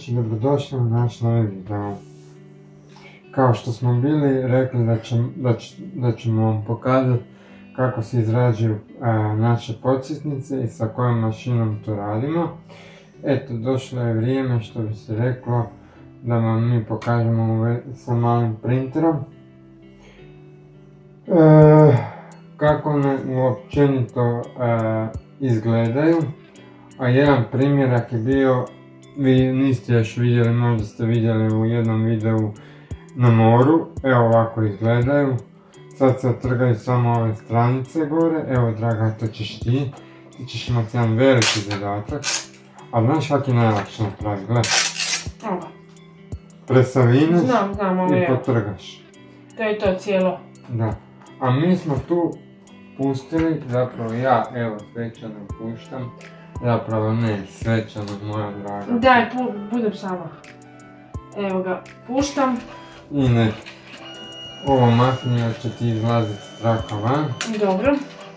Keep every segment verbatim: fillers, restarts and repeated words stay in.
znači dobrodošli u naš novi video. Kao što smo bili rekli da, će, da, će, da ćemo vam pokazati kako se izrađuju a, naše podsjetnice i sa kojom mašinom to radimo. Eto, došlo je vrijeme, što bi se reklo, da vam mi pokažemo sa malim printerom. E, kako one uopćenito e, izgledaju. A jedan primjerak je bio, vi niste još vidjeli, možda ste vidjeli u jednom videu na moru. Evo ovako izgledaju. Sad se otrgaju samo ove stranice gore. Evo draga, to ćeš ti. Ti ćeš imati jedan veliki zadatak. A znaš kak je najlakše napraviti, gledaj. Ovo. Presavinaš Znam, znam, ovo i je. potrgaš. To je to cijelo. Da. A mi smo tu pustili, zapravo ja, evo, svečano puštam. Zapravo ne, svečano, moja draga. Daj, pu, budem sama. Evo ga, puštam. I ne, ovo maknije će ti izlaziti straka van. Dobro.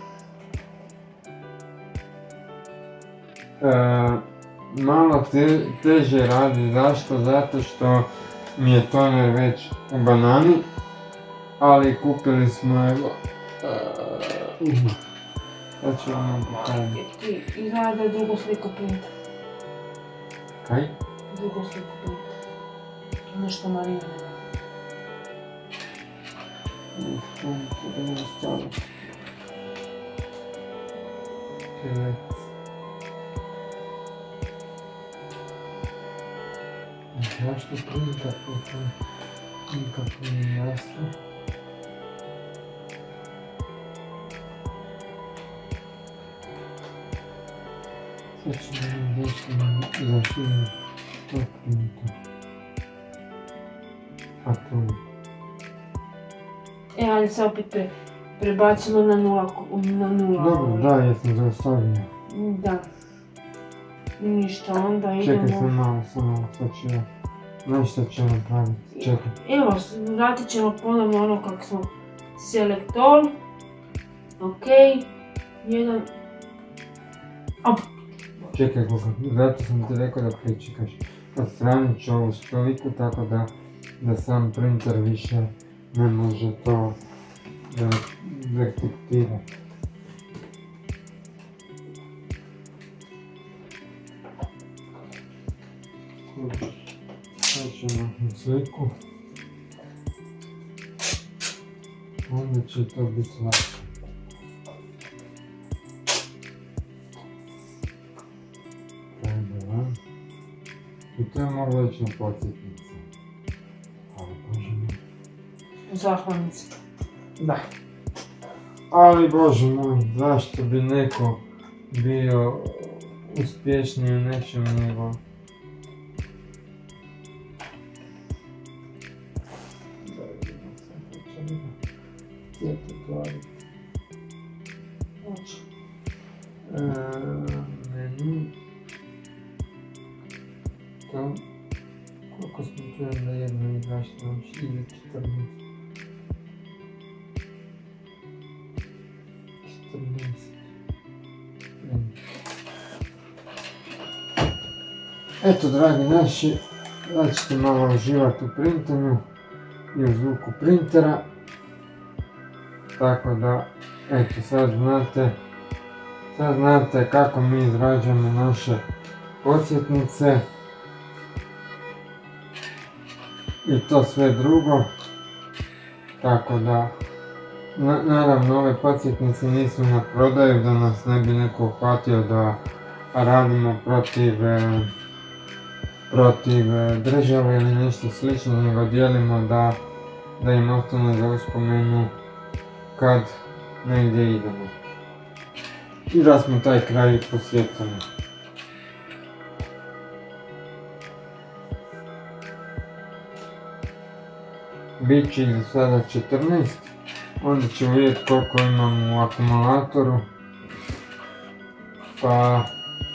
E, malo te, teže radi, zašto? Zato što mi je toner već u banani, ali kupili smo evo... Uh, sad ću vam pokazati. Ti izgleda da je drugu sliku printa. Kaj? Drugu sliku printa. Nešto Marina ne da. Uf, ovo to da ne stavim. Čelec. Zašto printa to nikako nije jasno? Sad ću vam reći zašto je to printa. A to je. E, ali se opet pre, prebacimo na nula. Na nula. Dobro, da, jesam zaustavio. Da. Ništa, onda idemo... Čekaj sam malo, sam malo, sad ću ja. Znaš šta ću napraviti, čekaj. Evo, vratit ćemo ponovno ono kako smo. Select all. Ok. Jedan... Op. Čekaj Goga, zato sam ti rekao da pričekaš. Odstranit ću ovu stoliku tako da, da sam printer više ne može to detektirati. Sad ću maknuti sliku. Onda će to biti lakše. I to je moglo ići na podsjetnice. Ali bože moj. Zahvalnice. Da. Ali bože moj, zašto bi neko bio uspješniji u nečem nego... Da vidimo sam počeli da cijete tvari. Može. Menu. To, koliko smo čujem da jedno igrašte nam ide četrnaest. četrnaest. Eto, dragi naši, da ćete malo uživati u printanju i u zvuku printera. Tako da, eto, sad znate, sad znate kako mi izrađujemo naše podsjetnice. I to sve drugo, tako da, na, naravno ove podsjetnice nisu na prodaju da nas ne bi neko uhvatio da radimo protiv, e, protiv e, države ili nešto slično, nego dijelimo da, da im ostane za uspomenu kad negdje idemo. I da smo taj kraj posjetili. Bit će ih za sada četrnaest, onda ćemo vidjeti koliko imam u akumulatoru, pa,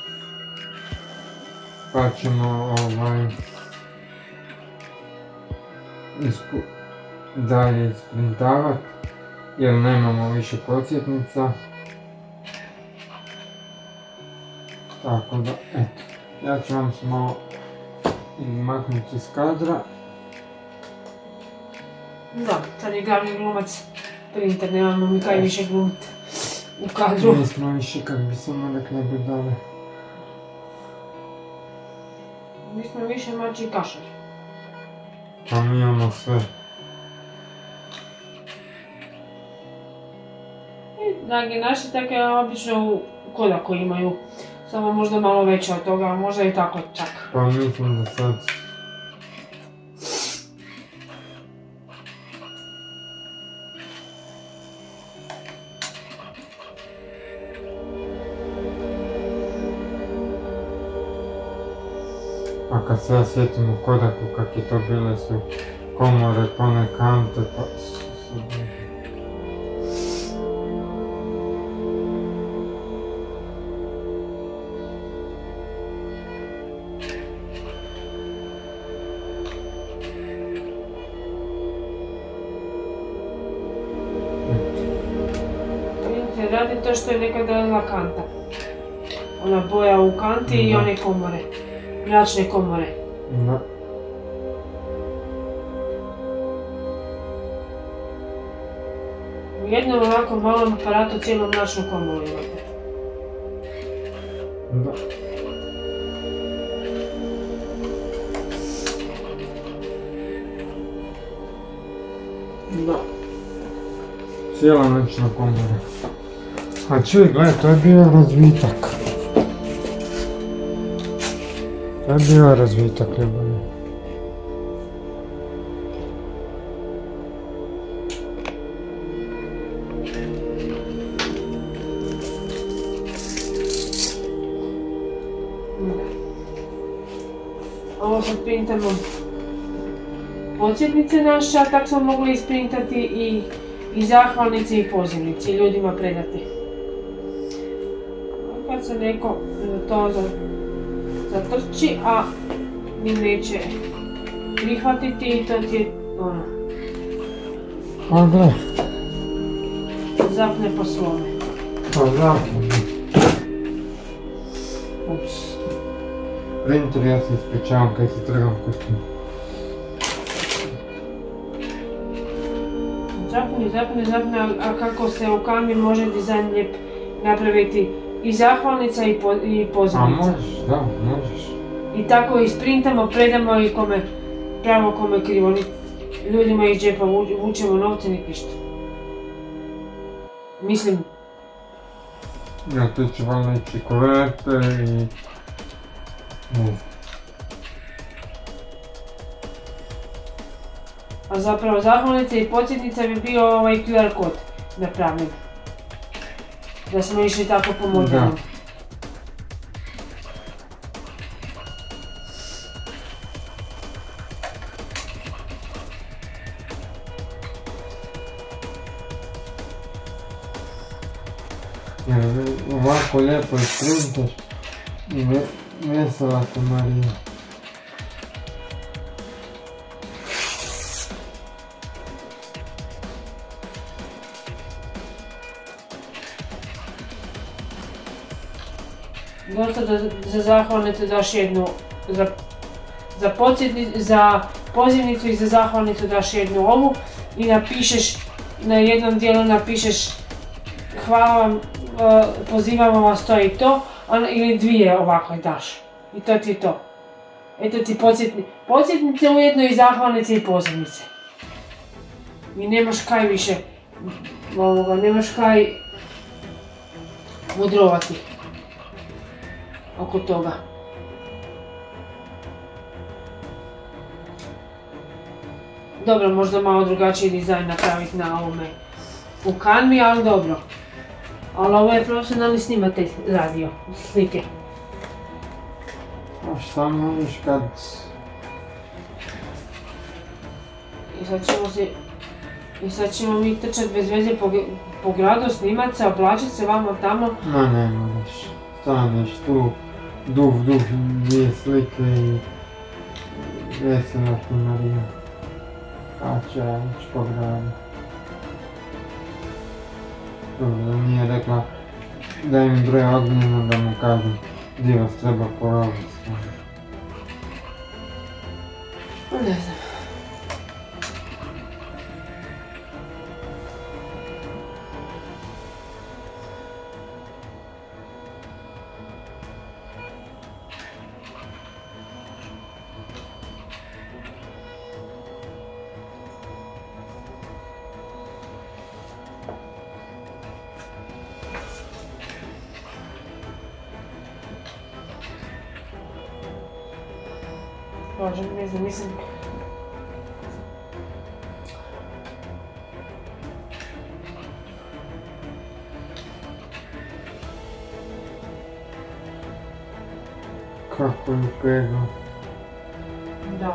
pa ćemo ovaj, ispu, dalje isprintavati, jer nemamo više podsjetnica. Tako da, eto, ja ću vam se malo ili maknuti iz kadra. Da, sad je glavni glumac printer, nemamo mi kaj više glumiti u kadru. Nismo više kak bi samo rekli bi dali. Mi smo više mači i kašar. Pa mi imamo sve. I dragi naši, tako je obično u Kodaku imaju, samo možda malo veće od toga, a možda i tako čak. Pa mislim da sad... A kad se ja sjetim u Kodaku kak je to bile su komore, pone kante, pa su su... Printer radi to što je nekada radila kanta. Ona boja u kanti i one komore. Mračne komore. Da. U jednom ovako malom aparatu cijelu mračnu komoru imate. Da. Da. Cijela mračna komora. A čuj, gledaj, to je bio razvitak. To je bio razvitak ljubavi. Ovo sad printamo podsjetnice naše, a tako smo mogli isprintati i, i zahvalnice i pozivnice i ljudima predati. Kad se neko to zatrči, a mi neće prihvatiti i to ti je ono... A gle. Zapne po svome. Pa zapne. Ups. Printer, ja se ispričavam kaj se trgam kostim. Zapne, zapne, zapne, a kako se u Canvi može dizajn lijep napraviti i zahvalnica i, po, i pozivnica. A možeš, da, možeš. I tako isprintamo, predamo i kome pravo, kome krivo. Ljudima iz džepa vučemo novce, nik ništa. Mislim. Ja, tu će valjda ići koverte i... Ne. A zapravo zahvalnica i podsjetnica bi bio ovaj Q R kod napravljen. Da smo išli tako po modelu. Jer ovako lijepo isprintaš i vesela te Marija. Dosta da za zahvalnicu daš jednu, za, za, za pozivnicu i za zahvalnicu daš jednu ovu i napišeš, na jednom dijelu napišeš hvala vam, pozivamo vas to i to, ili dvije ovako daš. I to ti je to. Eto ti podsjetni, podsjetnice ujedno i zahvalnice i pozivnice. I nemaš kaj više, ovoga, nemaš kaj mudrovati oko toga. Dobro, možda malo drugačiji dizajn napraviti na ovome u Canvi, ali dobro. Ali ovo je profesionalni snimatelj radio slike. A šta možeš kad... I sad ćemo se... I sad ćemo mi trčati bez veze po, po gradu, snimat se, oblačit se vamo tamo. Ma ne moraš. Staneš tu, duh, duh, dvije slike i... Vesela ti Marija. A će ja ići po gradu. Dobro, nije rekla da im broj ognjeno da mu kažem gdje vas treba poroviti. Ne znam. Bože, ne znam, mislim... Kako je pegao. Da.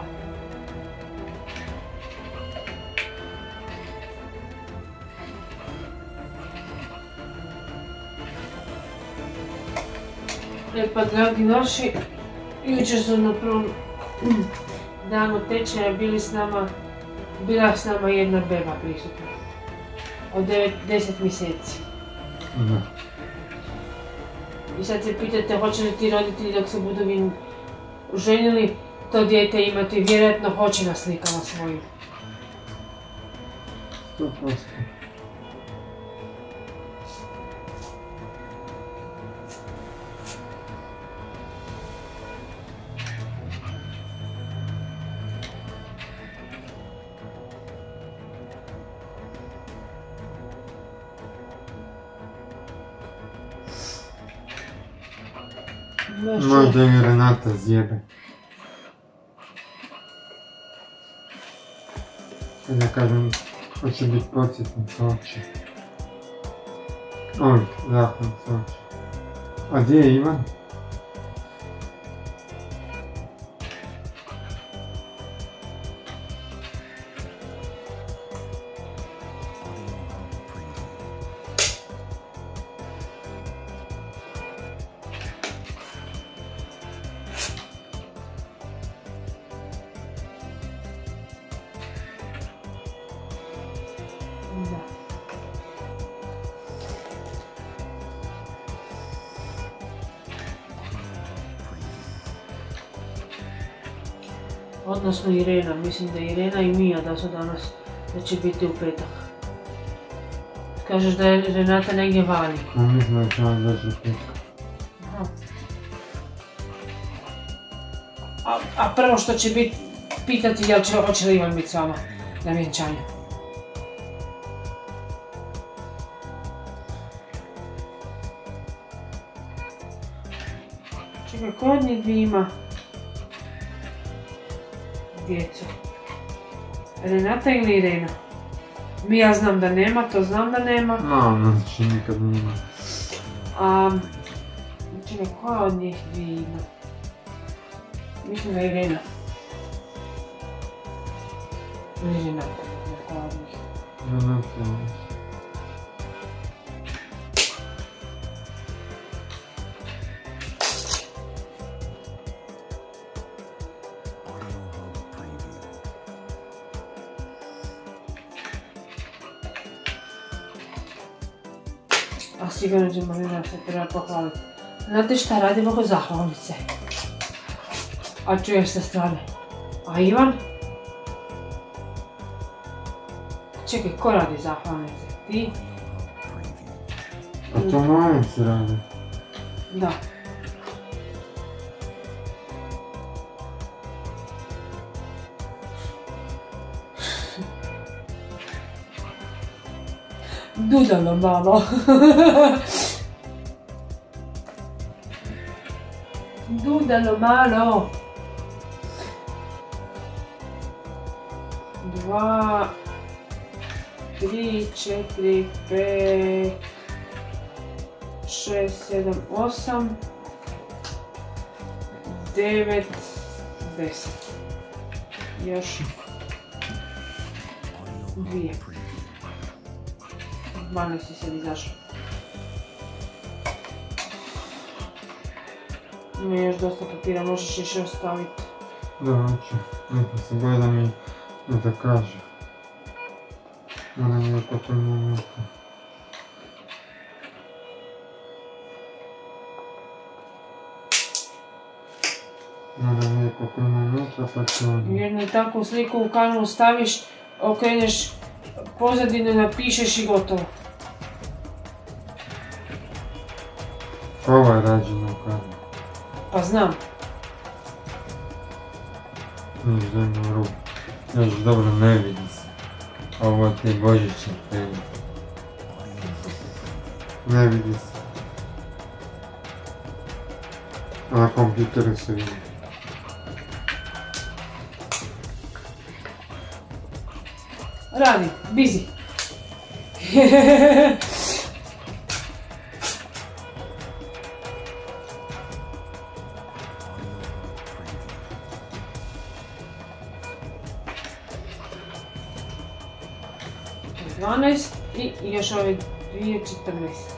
E pa, dragi naši, jučer su na prvom danu tečaja bili s nama, bila s nama jedna beba prisutna. Od devet deset mjeseci. Da. I sad se pitate hoće li ti roditelji dok se budu vi ženili to dijete imati, vjerojatno hoće na slikama svojim. sto posto. Možda je Renata zjebe. Kad ja kažem, hoće biti podsjetnica oči. Oj, zahvalnica oči. A gdje je Ivan? Da. Odnosno Irena, mislim da Irena i Mija da su danas, da će biti u petak. Kažeš da je Renata negdje vani. A mislim da će vam doći u petak. Aha. A, a prvo što će biti, pitati jel će, hoće li Ivan biti s vama na vjenčanju. Čekaj, ko od njih dvije ima djecu? Renata ili Irena? Mi ja znam da nema, to znam da nema. No, znači nikad nema. A, čekaj, koja od njih dvije ima? Mislim da je Irena. Ili Renata, koja od njih. Renata. A sigurno će Marina se treba pohvaliti. Znate šta, radimo oko zahvalnice. A čuješ sa strane. A Ivan? Čekaj, ko radi zahvalnice? Ti? A to Majan se radi. Da. Dudalo malo. Dudalo malo. Dva, tri, četiri, pet, šest, sedam, osam, devet, deset. Još dvije. Malo si sad izašao. Ima još dosta papira, možeš još ostaviti. Da, hoću. Neka se boja da mi ne da kaže. Ona mi je potrebno neka. Ona mi je koliko ima unutra pa ću ono... Jednu takvu sliku u Canvu staviš, okreneš pozadinu, napišeš i gotovo. Ovo je rađeno u Canvu. Pa znam. Niš zemlju u ruku. Još dobro ne vidi se. Ovo ti je božićni film. Ne vidi se. A na kompjuteru se vidi. Radi, busy. dvanaest i još ove dvije četrnaest.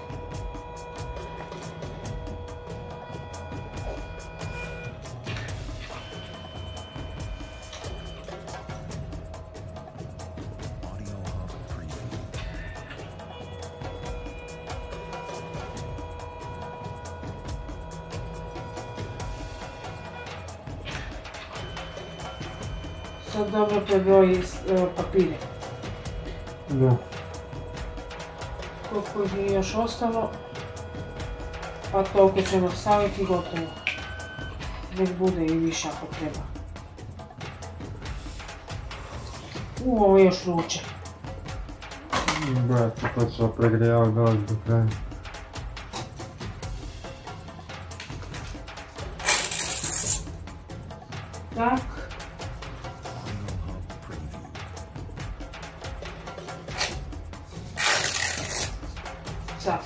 Sad dobro prebroji papire. Da. Koliko ih je još ostalo, pa toliko ćemo staviti i gotovo. Nek bude i više ako treba. U, ovo je još vruće. Boja se počela pregrijavati dolaz do kraja. Tak. Tak.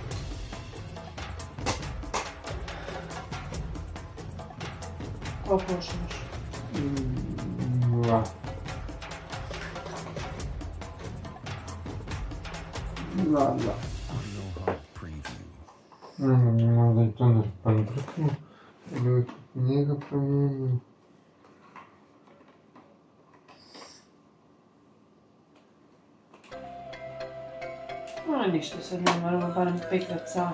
Koliko još imaš? Dva. Dva, dva. Možda i to ne pandrknu. Ili njega promijenio. No ništa, sad ne moramo barem petrat sa...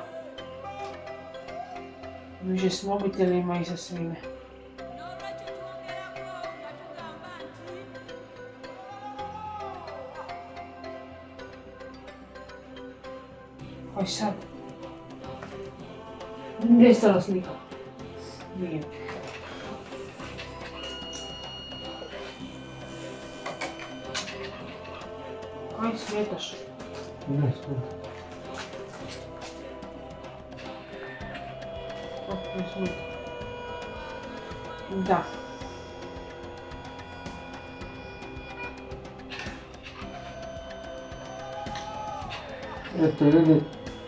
Više s mobitelima i sa svime. Aj sad. Nestala slika. Nije. Aj smetaš. Ne, smeta. Kako ne smeta? Da. Eto ljudi,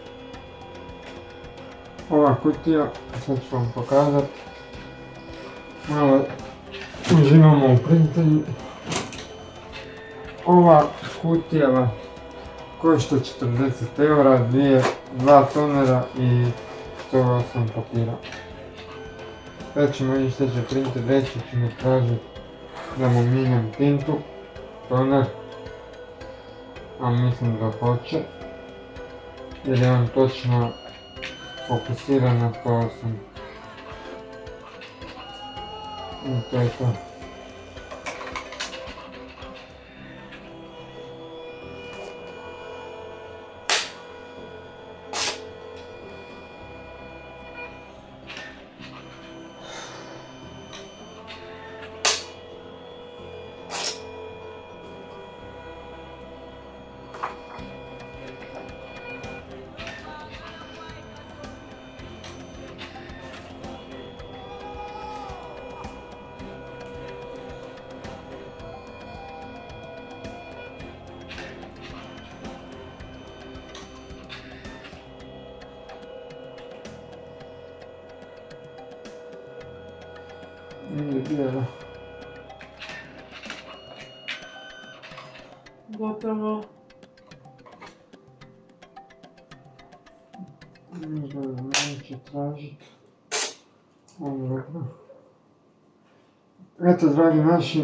ova kutija, sad ću vam pokazat, malo uživamo u printanju. Ova kutija košta četrdeset eura, dvije, dva tonera i sto osam papira. Sad ćemo vidjeti što će printer reći, će mi tražiti da mu mijenjam tintu, toner, a mislim da hoće. Jer je on točno fokusiran na sto osam. I to je to. Nije bijelo. Gotovo. Možda da neće tražiti. Dobro. Eto, dragi naši,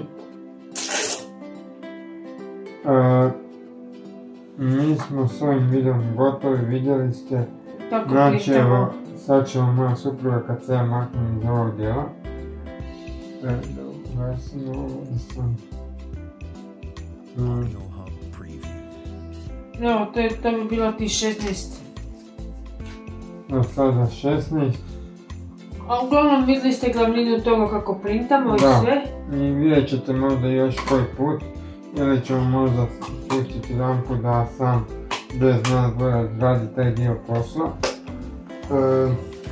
uh, mi smo s ovim videom gotovi, vidjeli ste. Tako Znači, printamo. evo, sad će vam moja supruga kad se ja maknem iz ovog dijela. E, da ugasimo ovo da sam... Mm. Evo, to, je, to bi bilo ti šesnaest. Do sada šesnaest. A uglavnom vidjeli ste glavninu toga kako printamo i da. sve. I vidjet ćete možda još koji put. Ili ćemo možda pustiti Danku da sam bez nas dvoja radi taj dio posla. E,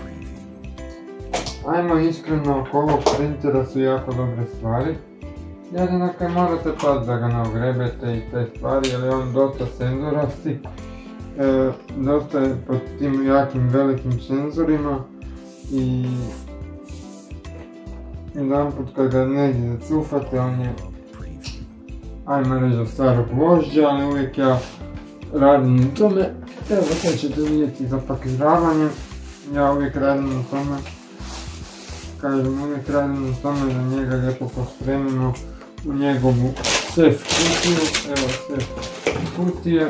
ajmo iskreno, oko ovog printera su jako dobre stvari. Jedino kad morate paziti da ga ne ogrebete i te stvari, jer je on dosta senzorasti. E, dosta je pod tim jakim velikim senzorima i jedan put kad ga negdje zacufate, on je, ajmo reći od starog gvožđa, ali uvijek ja radim na tome. Evo sad ćete vidjeti za pakizravanje, ja uvijek radim na tome. Kažem, uvijek radim na tome da njega lijepo pospremimo u njegovu sef kutiju. Evo sef kutije.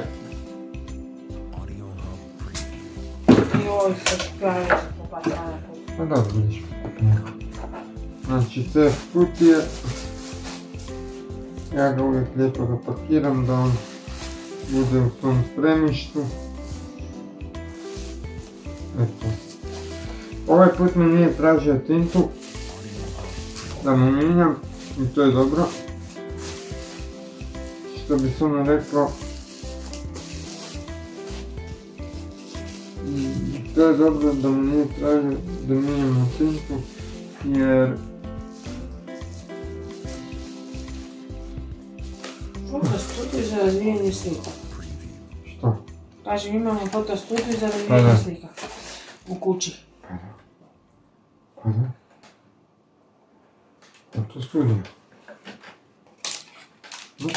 I ovo sad pravi popatana. Pa dobro, vidiš. Znači sef kutije. Ja ga uvijek lijepo zapakiram da on bude u svom spremištu. Eto. Ovaj put mi nije tražio tintu da mu mijenjam i to je dobro. Što bi se ono rekao, to je dobro da mu nije tražio da mijenjamo tintu jer Fotostudiju za razvijanje slika. Što? Kažem, imamo fotostudiju za razvijanje slika u kući. Pa da. Pa da. Fotostudiju. No.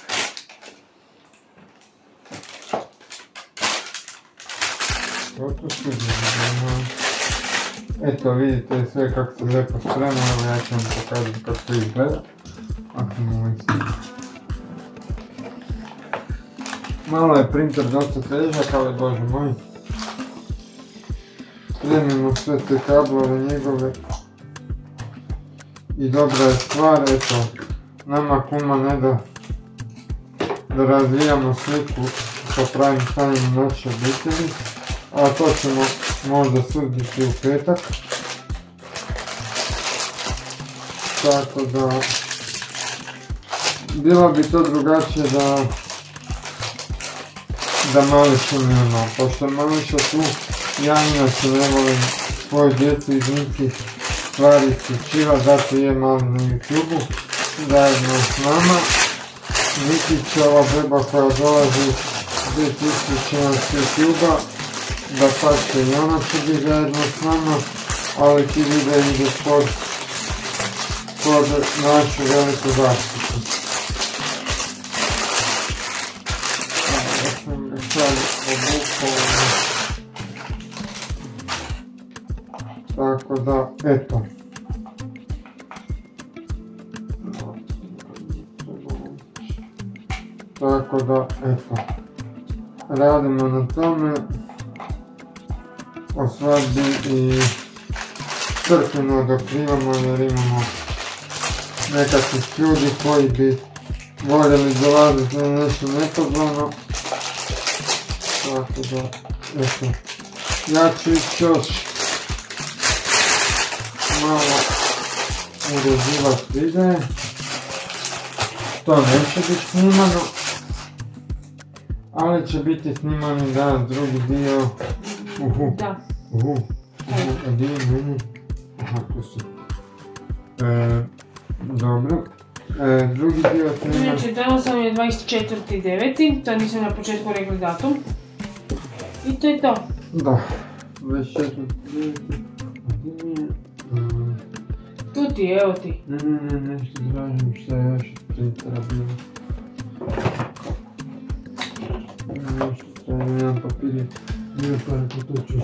Fotostudiju. Eto vidite sve kako se lijepo sprema, evo ja ću vam pokazati kako to izgleda. Ako mu ovaj sliku. Malo je printer dosta težak, ali bože moj. Spremimo sve te kablove njegove. I dobra je stvar, eto, nama kuma ne da da razvijamo sliku sa pravim stanjem naše obitelji, a to ćemo možda suzbiti u petak. Tako da, bilo bi to drugačije da da Mališa nema, pošto je Mališa tu, ja inače ne volim svoju djecu iz nekih stvari isključiva, zato je Mali na YouTube-u, zajedno s nama. Nikić je ova beba koja dolazi biti isključena s YouTube-a, da pače i ona će biti zajedno s nama, ali ti video ide pod, pod našu veliku zaštitu. Tako da, eto. Tako da, eto. Radimo na tome. O svadbi i crkveno dokrivamo jer imamo nekakvih ljudi koji bi voljeli dolaziti na nešto nepozvano. Tako da, eto. Ja ću ići još malo uređivati videe. To neće biti snimano, ali će biti snimani danas drugi dio. Uhu, Da. uhu, uhu, a dio meni? Aha, tu si. E, dobro. E, drugi dio snimam. Znači, danas vam je dvadeset četvrti deveti to nisam na početku rekli datum. I to je to. Da, dvadeset četvrti deveti Tu ti, evo ti. Ne, ne, ne, nešto tražim šta je još od printera bilo. Nešto tražim, jedan papir je bio pa rekao to ću.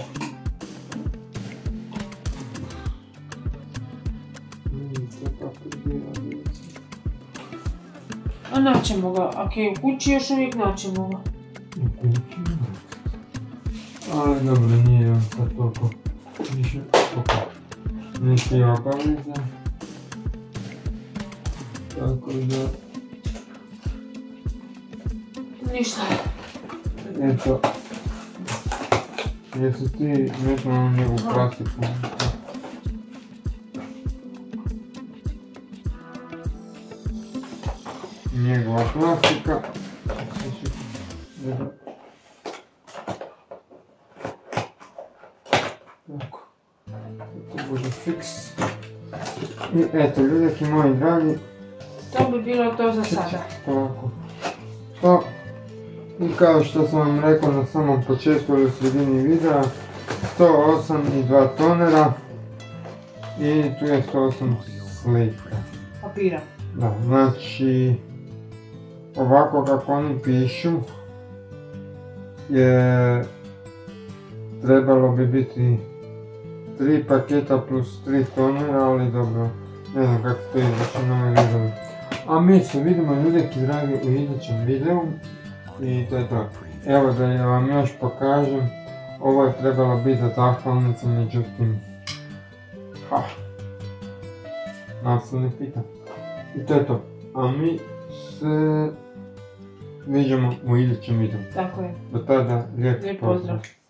Vidite papir bio, bio sam. A naćemo ga, ako je u kući još uvijek naćemo ga. U kući, ali dobro, nije on sad toliko više oko. Neki obaveza. Tako da... Ništa. Eto. Jesi ti metno na njegovu plastiku? Njegova plastika. Tako. To bude fiks. I eto, ljudeki moji dragi. To bi bilo to za sada. Tako. To. I kao što sam vam rekao na samom početku ili u sredini videa, sto osam i dva tonera. I tu je sto osam slika. Papira. Da, znači, ovako kako oni pišu, je trebalo bi biti tri paketa plus tri tonera, ali dobro, ne znam kako to izrači na ovaj video. A mi se vidimo ljudeki dragi u idućem videu i to je to. Evo da vam još pokažem, ovo je trebalo biti za zahvalnicu, međutim, ha, nas se ne pita. I to je to. A mi se vidimo u idućem videu. Tako je. Do tada, lijep Lijep pozdrav. pozdrav.